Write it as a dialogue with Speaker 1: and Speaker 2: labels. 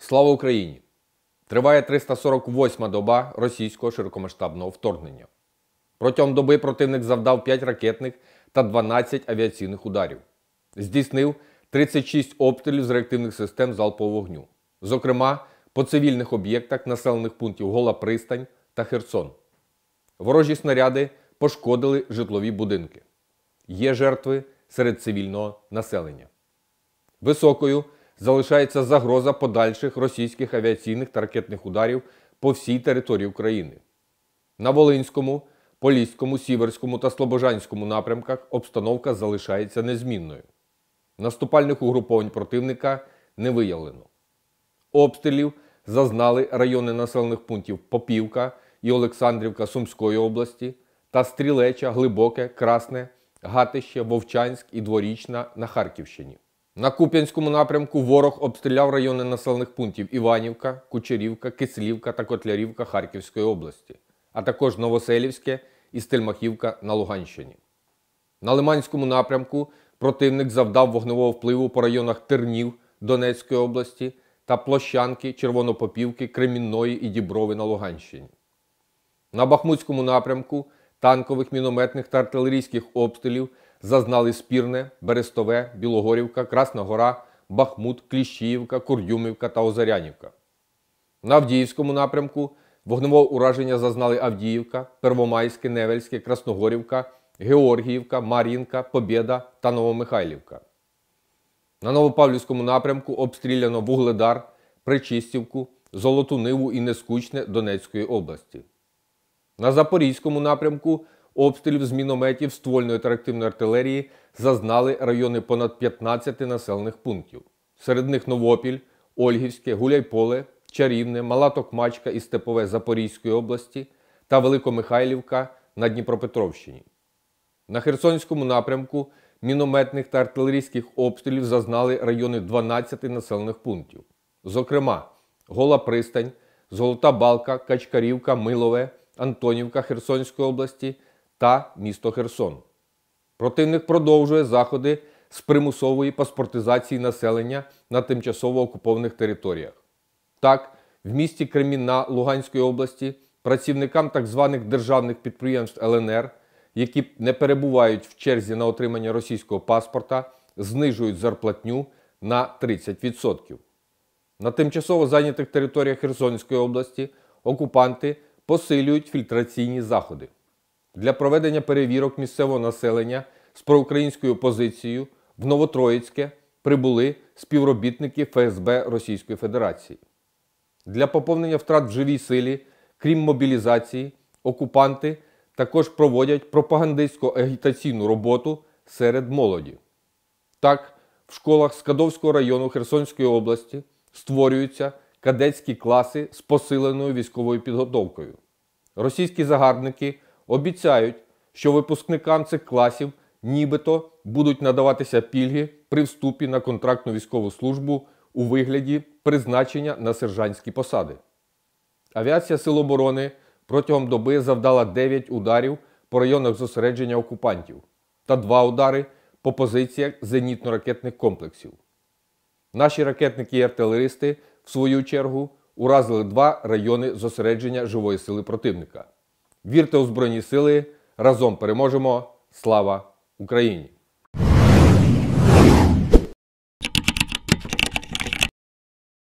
Speaker 1: Слава Україні! Триває 348-ма доба російського широкомасштабного вторгнення. Протягом доби противник завдав 5 ракетних та 12 авіаційних ударів. Здійснив 36 обстрілів з реактивних систем залпового вогню. Зокрема, по цивільних об'єктах населених пунктів Гола Пристань та Херсон. Ворожі снаряди пошкодили житлові будинки. Є жертви серед цивільного населення. Високою залишається загроза подальших російських авіаційних та ракетних ударів по всій території України. На Волинському, Поліському, Сіверському та Слобожанському напрямках обстановка залишається незмінною. Наступальних угруповань противника не виявлено. Обстрілів зазнали райони населених пунктів Попівка і Олександрівка Сумської області та Стрілеча, Глибоке, Красне, Гатище, Вовчанськ і Дворічна на Харківщині. На Куп'янському напрямку ворог обстріляв райони населених пунктів Іванівка, Кучерівка, Кислівка та Котлярівка Харківської області, а також Новоселівське і Стельмахівка на Луганщині. На Лиманському напрямку противник завдав вогневого впливу по районах Тернів Донецької області та Площанки, Червонопопівки, Кремінної і Діброви на Луганщині. На Бахмутському напрямку танкових, мінометних та артилерійських обстрілів зазнали Спірне, Берестове, Білогорівка, Красна Гора, Бахмут, Кліщіївка, Курдюмівка та Озарянівка. На Авдіївському напрямку вогневого ураження зазнали Авдіївка, Первомайське, Невельське, Красногорівка, Георгіївка, Мар'їнка, Побєда та Новомихайлівка. На Новопавлівському напрямку обстріляно Вугледар, Пречистівку, Золоту Ниву і Нескучне Донецької області. На Запорізькому напрямку обстрілів з мінометів ствольної та реактивної артилерії зазнали райони понад 15 населених пунктів. Серед них Новопіль, Ольгівське, Гуляйполе, Чарівне, Мала Токмачка і Степове Запорізької області та Великомихайлівка на Дніпропетровщині. На Херсонському напрямку мінометних та артилерійських обстрілів зазнали райони 12 населених пунктів. Зокрема, Гола Пристань, Золота Балка, Качкарівка, Милове, Антонівка Херсонської області та місто Херсон. Противник продовжує заходи з примусової паспортизації населення на тимчасово окупованих територіях. Так, в місті Кремінна Луганської області працівникам так званих державних підприємств ЛНР, які не перебувають в черзі на отримання російського паспорта, знижують зарплатню на 30%. На тимчасово зайнятих територіях Херсонської області окупанти посилюють фільтраційні заходи. Для проведення перевірок місцевого населення з проукраїнською позицією в Новотроїцьке прибули співробітники ФСБ Російської Федерації. Для поповнення втрат в живій силі, крім мобілізації, окупанти також проводять пропагандистсько-агітаційну роботу серед молоді. Так, в школах Скадовського району Херсонської області створюються кадетські класи з посиленою військовою підготовкою. Російські загарбники обіцяють, що випускникам цих класів нібито будуть надаватися пільги при вступі на контрактну військову службу у вигляді призначення на сержантські посади. Авіація Сил оборони протягом доби завдала 9 ударів по районах зосередження окупантів та 2 удари по позиціях зенітно-ракетних комплексів. Наші ракетники і артилеристи, в свою чергу, уразили 2 райони зосередження живої сили противника. Вірте у Збройні Сили, разом переможемо! Слава Україні!